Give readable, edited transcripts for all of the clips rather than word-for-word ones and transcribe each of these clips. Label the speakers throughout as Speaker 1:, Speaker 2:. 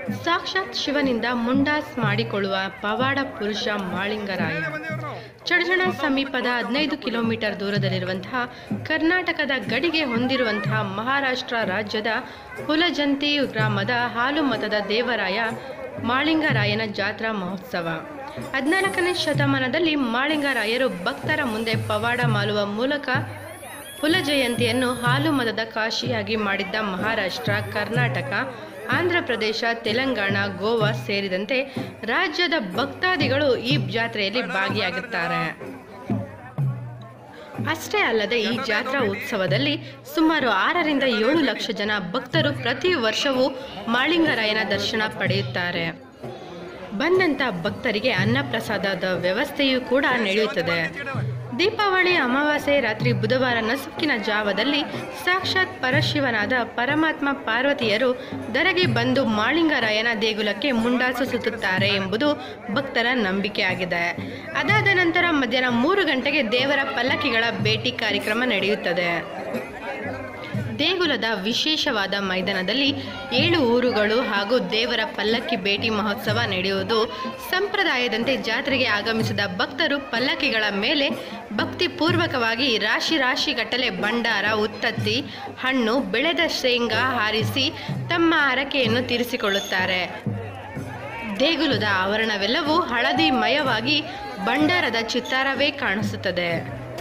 Speaker 1: ಸಾಕ್ಷಾತ್ ಶಿವನಿಂದ ಮುಂಡಾಸ್ ಮಾಡಿಕೊಳ್ಳುವ ಪವಾಡ ಪುರುಷ ಮಾಳಿಂಗರಾಯ. ಚಡಚಣ ಸಮೀಪದ 15 ಕಿಲೋಮೀಟರ್ ದೂರದಲ್ಲಿರುವಂತಹ ಕರ್ನಾಟಕದ ಗಡಿಗೆ ಹೊಂದಿರುವಂತಹ ಮಹಾರಾಷ್ಟ್ರ ರಾಜ್ಯದ ಹುಲಜಂತಿ ಗ್ರಾಮದ ಹಾಲು ಮತದ ದೇವರಾಯ ಮಾಳಿಂಗರಾಯನ ಜಾತ್ರಾ ಮಹೋತ್ಸವ. 14ನೇ ಶತಮಾನದಲ್ಲಿ ಮಾಳಿಂಗರಾಯರು ಭಕ್ತರ ಮುಂದೆ ಪವಾಡ ಮಾಡುವ ಮೂಲಕ ಹುಲ ಜಯಂತಿಯನ್ನು ಹಾಲು ಮತದ ಕಾಶಿಯಾಗಿ ಮಾಡಿದ್ದ ಮಹಾರಾಷ್ಟ್ರ, ಕರ್ನಾಟಕ, ಆಂಧ್ರ ಪ್ರದೇಶ, ತೆಲಂಗಾಣ, ಗೋವಾ ಸೇರಿದಂತೆ ರಾಜ್ಯದ ಭಕ್ತಾದಿಗಳು ಈ ಜಾತ್ರೆಯಲ್ಲಿ ಭಾಗಿಯಾಗುತ್ತಾರೆ. ಅಷ್ಟೇ ಅಲ್ಲದೆ ಈ ಜಾತ್ರಾ ಉತ್ಸವದಲ್ಲಿ ಸುಮಾರು 6 ರಿಂದ 7 ಲಕ್ಷ ಜನ ಭಕ್ತರು ಪ್ರತಿ ವರ್ಷವೂ ಮಾಳಿಂಗರಾಯನ ದರ್ಶನ ಪಡೆಯುತ್ತಾರೆ. ಬಂದಂಥ ಭಕ್ತರಿಗೆ ಅನ್ನಪ್ರಸಾದದ ವ್ಯವಸ್ಥೆಯೂ ಕೂಡ ನಡೆಯುತ್ತದೆ. ದೀಪಾವಳಿ ಅಮಾವಾಸ್ಯೆ ರಾತ್ರಿ ಬುಧವಾರ ನಸುಕಿನ ಜಾವದಲ್ಲಿ ಸಾಕ್ಷಾತ್ ಪರಶಿವನಾದ ಪರಮಾತ್ಮ ಪಾರ್ವತಿಯರು ಧರೆಗೆ ಬಂದು ಮಾಳಿಂಗರಾಯನ ದೇಗುಲಕ್ಕೆ ಮುಂಡಾಸು ಸುತ್ತುತ್ತಾರೆ ಎಂಬುದು ಭಕ್ತರ ನಂಬಿಕೆಯಾಗಿದೆ. ಅದಾದ ನಂತರ ಮಧ್ಯಾಹ್ನ 3 ಗಂಟೆಗೆ ದೇವರ ಪಲ್ಲಕ್ಕಿಗಳ ಭೇಟಿ ಕಾರ್ಯಕ್ರಮ ನಡೆಯುತ್ತದೆ. ದೇಗುಲದ ವಿಶೇಷವಾದ ಮೈದಾನದಲ್ಲಿ 7 ಊರುಗಳು ಹಾಗೂ ದೇವರ ಪಲ್ಲಕ್ಕಿ ಭೇಟಿ ಮಹೋತ್ಸವ ನಡೆಯುವುದು ಸಂಪ್ರದಾಯದಂತೆ ಜಾತ್ರೆಗೆ ಆಗಮಿಸಿದ ಭಕ್ತರು ಪಲ್ಲಕ್ಕಿಗಳ ಮೇಲೆ ಭಕ್ತಿಪೂರ್ವಕವಾಗಿ ರಾಶಿಗಟ್ಟಲೆ ಭಂಡಾರ, ಉತ್ತತ್ತಿ, ಹಣ್ಣು, ಬೆಳೆದ ಶೇಂಗಾ ಹಾರಿಸಿ ತಮ್ಮ ಹರಕೆಯನ್ನು ತೀರಿಸಿಕೊಳ್ಳುತ್ತಾರೆ. ದೇಗುಲದ ಆವರಣವೆಲ್ಲವೂ ಹಳದಿಮಯವಾಗಿ ಭಂಡಾರದ ಚಿತ್ತಾರವೇ ಕಾಣಿಸುತ್ತದೆ.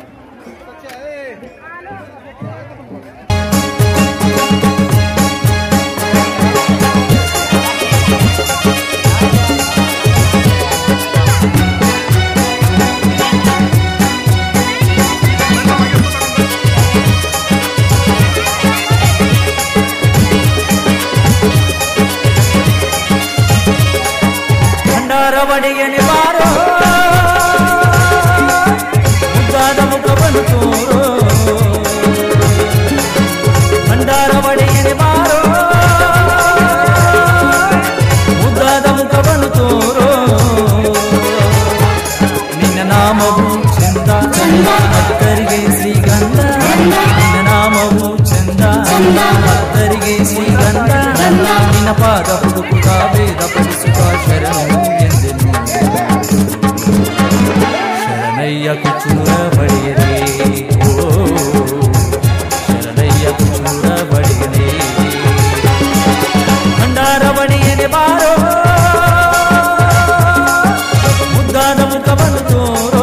Speaker 2: ಭಂಡಾರವಡಿಗೆನೆ ಬಾರೋ ಮುದ್ದಾದ ಮುಖವನ್ನು ತೋರೋ, ಭಂಡಾರವಡಿಗೆನೆ ಬಾರೋ ಮುದ್ದಾದ ಮುಖವನ್ನು ತೋರೋ. ನಿನ್ನ ನಾಮವು ಚಂದ ಭಕ್ತರಿಗೆ ಶ್ರೀಗಂಧ, ನಿನ್ನ ನಾಮವು ಚಂದ ಭಕ್ತರಿಗೆ ಶ್ರೀಗಂಧ. ನಿನ್ನ ಪಾದ ಹುಡುಕುತ್ತ ವೇದ ಪಡಿಸುತ್ತ ಶರಣು ಎಂದೆನು. ಶರಣಯ್ಯ ಕುಚೂರ ಬಡಿಯಲೇ, ಓ ಶರಣಯ್ಯ ಕುಚೂರ ಬಡಿಯಲೇ. ಭಂಡಾರ ಬಡಿಯನೆ ಬಾರೋ ಮುದ್ದಾದ ಮುಖವನ್ನು ತೋರೋ.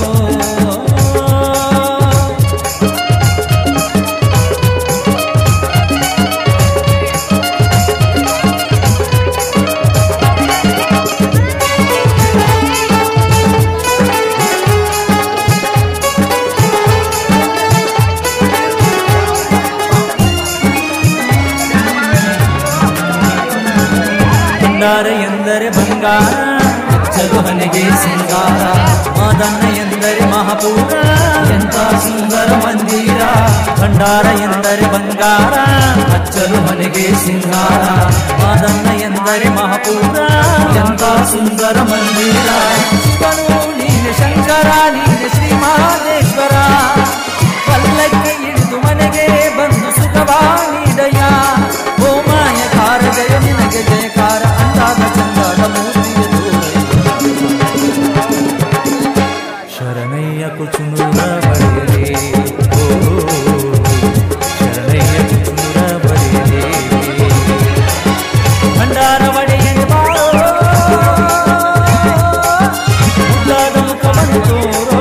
Speaker 2: ಭಂಡಾರ ಎಂದರೆ ಬಂಗಾರ, ಅಚ್ಚಲು ಮನೆಗೆ ಸಿಂಗಾರ. ಮಾದನ್ನ ಎಂದರೆ ಮಹಾಪೂರ, ಎಂತ ಸುಂದರ ಮಂದಿರ. ಭಂಡಾರ ಎಂದರೆ ಬಂಗಾರ, ಅಚ್ಚಲು ಮನೆಗೆ ಸಿಂಗಾರ. ಮಾದನ್ನ ಎಂದರೆ ಮಹಾಪೂರ, ಎಂತ ಸುಂದರ ಮಂದಿರ. ಶಿವನು ನೀನೆ ಶಂಕರ, ನೀನೆ ಶ್ರೀ ಮಹದೇಶ್ವರ. ಪಲ್ಲಕ್ಕೆ ಇಳಿದು ಮನೆಗೆ ಬಂದು ಸುಖವ ನೀಡಯ್ಯ. ಓ ಮಾಯಕಾರ ಜಯ ನಿನಗೆ ಜಯಕಾರ. ಶರಣಯ್ಯ ಕುಚುನೂರ ಬರೆಯಲೇ, ಓ ಶರಣಯ್ಯ ಕುಚುನೂರ ಬರೆಯಲೇ. ಭಂಡಾರ ಒಡೆಯನೆ ಬಾರೋ ಮುದ್ದಾದ ಮುಖವನ್ನು ತೋರೋ.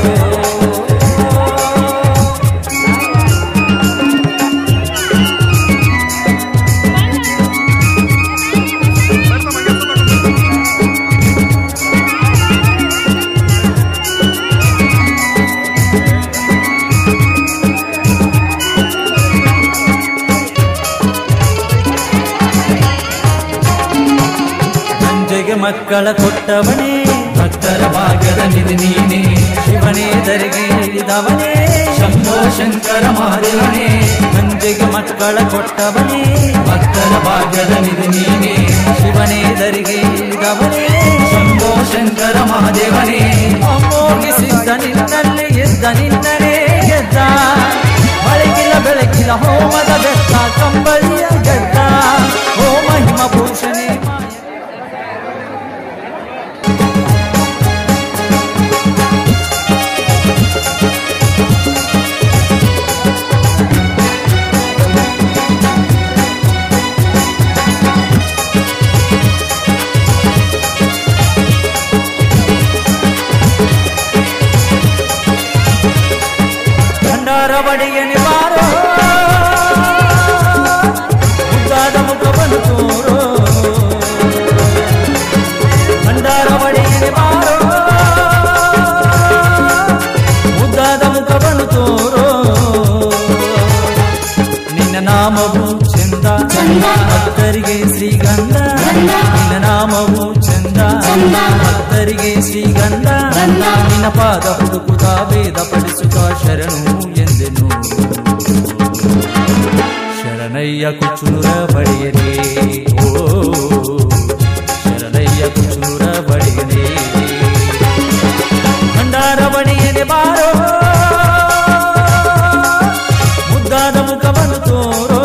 Speaker 2: ಮಕ್ಕಳ ಕೊಟ್ಟವನೇ, ಭಕ್ತರ ಭಾಗ್ಯದ ನಿಧಿ ನೀನೆ. ಶಿವನೇ ಧರೆಗೆ ಇಳಿದವನೇ, ಶಂಭೋ ಶಂಕರ ಮಹಾದೇವನೇ. ಮಂಜೆಗೆ ಮಕ್ಕಳ ಕೊಟ್ಟವನೇ, ಭಕ್ತರ ಭಾಗ್ಯದ ನಿಧಿ ನೀನೆ. ಶಿವನೇ ಧರೆಗೆ ಇಳಿದವನೇ, ಶಂಭೋ ಶಂಕರ ಮಹಾದೇವನೇ. ಅಮೋಘಿಸಿದ್ದ ನಿನ್ನಲ್ಲಿ ಎದ್ದ ನಿನ್ನನೇ ಗೆದ್ದ. ಮಳೆಗಿಲ್ಲ ಬೆಳಕಿಲ್ಲ ಹೋಮದ ಬೆತ್ತ ಕಂಬಳಿಯ ಗೆದ್ದ. ಓ ಮಹಿಮ ಪುರುಷನೇ ಮುಖವನ್ನು ತೋರೋ ಭಂಡಾರ ಒಡೆಯನೆ ಬಾರೋ ಮುದ್ದಾದ ಮುಖವನ್ನು ತೋರೋ ನಿನ್ನ ನಾಮವು ಚಂದ ಭಕ್ತರಿಗೆ ಶ್ರೀಗಂಧ ನಿನ್ನ ನಾಮವು ಚಂದ ಭಕ್ತರಿಗೆ ಶ್ರೀಗಂಧ ನಿನ್ನ ಪಾದ ಹುಡುಕುತ್ತ ವೇದ ಪಡಿಸುತ್ತ ಶರಣು ಎಂದೆನು ಶರಣಯ್ಯ ಕುಚುನುರ ಬಡಿಯನೇ ಓ ಶರಣಯ್ಯ ಕುಚುನುರ ಬಡಿಯನೇ ಭಂಡಾರ ಬಡಿಯನೆ ಬಾರೋ ಮುದ್ದಾದ ಮುಖವನ್ನು ತೋರೋ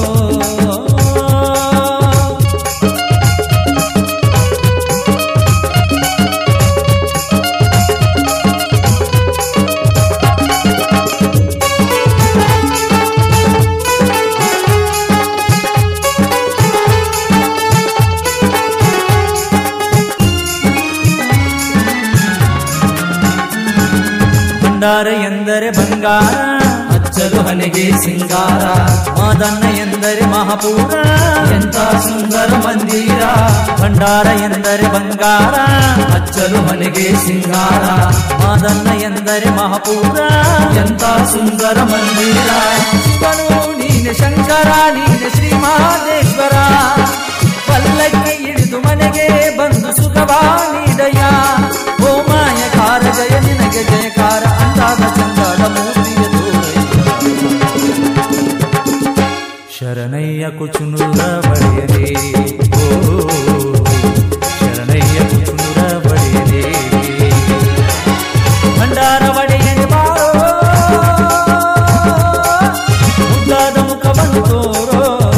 Speaker 2: ಭಂಡಾರ ಎಂದರೆ ಬಂಗಾರ ಅಚ್ಚಲು ಹನೆಗೆ ಸಿಂಗಾರ ಮಾದನ್ನ ಎಂದರೆ ಮಹಾಪೂರ ಎಂತ ಸುಂದರ ಮಂದಿರ ಭಂಡಾರ ಎಂದರೆ ಬಂಗಾರ ಅಚ್ಚಲು ಹನೆಗೆ ಸಿಂಗಾರ ಮಾದನ್ನ ಎಂದರೆ ಮಹಾಪೂರ ಎಂತ ಸುಂದರ ಮಂದಿರ ಶಿವನು ನೀನೆ ಶಂಕರ ನೀನೆ ಶ್ರೀ ಮಹದೇಶ್ವರ ಪಲ್ಲಕ್ಕಿ ಹಿಡಿದು ಮನೆಗೆ ಬಂದು ಸುಖವಾ ನೀಡಯ್ಯ ಓ ಮಾಯಕಾರ ಜಯ ನಿನಗೆ ಜಯಕಾರ ಅಂದಾದ ಚಂದದ ಮೂರ್ತಿಯ ಶರಣಯ್ಯ ಕುಚುನುರ ಬಡಿಯಲೇ ಓ ಶರಣಯ್ಯ ಕುಚುನುರ ಬಡಿಯಲೇ ಭಂಡಾರ ಒಡೆಯನೆ ಬಾರೋ ಮುದ್ದಾದ ಮುಖವನ್ನು ತೋರೋ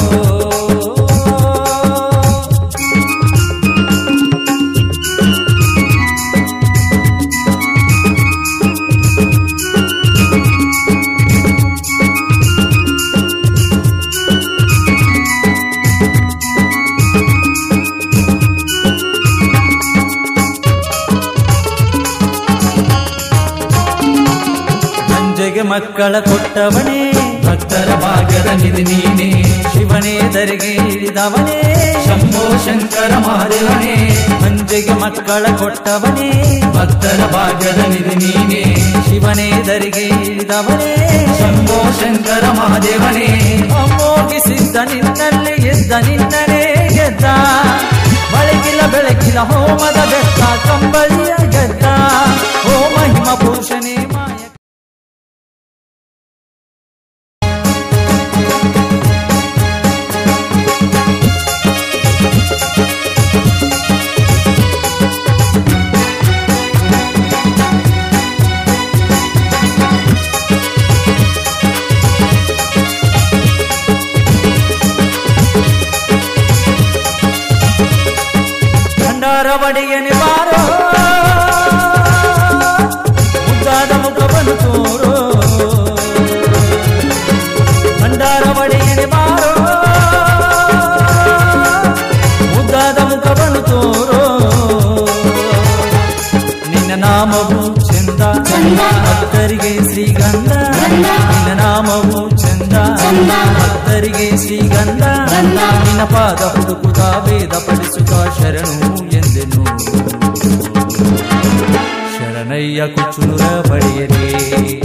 Speaker 2: ಮಕ್ಕಳ ಕೊಟ್ಟವನೇ ಭಕ್ತರ ಭಾಗ್ಯದ ನಿಧಿ ನೀನೆ ಶಿವನೇ ಧರೆಗೆ ಇಳಿದವನೇ ಶಂಭೋ ಶಂಕರ ಮಹಾದೇವನೇ ಮಂಜೆಗೆ ಮಕ್ಕಳ ಕೊಟ್ಟವನೇ ಭಕ್ತರ ಭಾಗ್ಯದ ನಿಧಿ ನೀನೆ ಶಿವನೇ ಧರೆಗೆ ಇಳಿದವನೇ ಶಂಭೋ ಶಂಕರ ಮಹಾದೇವನೇ ಅಮೋಘಿಸಿದ್ದ ನಿನ್ನಲ್ಲಿ ಎದ್ದ ನಿನ್ನನೇ ಗೆದ್ದ ಬೆಳಗಿಲ ಬೆಳಗಿಲ ಹೋಮದ ಬೆಟ್ಟ ಕಂಬಳಿಯ ಗೆದ್ದ ಓ ಮಹಿಮ ಪುರುಷನೇ ಮಾಯ ಭಂಡಾರ ಒಡೆಯನೆ ಬಾರೋ ಮುದ್ದಾದ ಮುಖವನ್ನು ತೋರೋ ಭಂಡಾರ ಒಡೆಯನೆ ಬಾರೋ ಮುದ್ದಾದ ಮುಖವನ್ನು ತೋರೋ ನಿನ್ನ ನಾಮವು ಚಂದ ಭಕ್ತರಿಗೆ ಶ್ರೀಗಂಧ ನಿನ್ನ ನಾಮವು ಚಂದ ಭಕ್ತರಿಗೆ ಶ್ರೀಗಂಧ ನಿನ್ನ ಪಾದ ಹುಡುಕುತ್ತ ವೇದ ಪಡಿಸುತ್ತ ಶರಣು ಎಂದೆನು ಶರಣಯ್ಯ ಕುಚುನುರ ಬಡಿಯಲೇ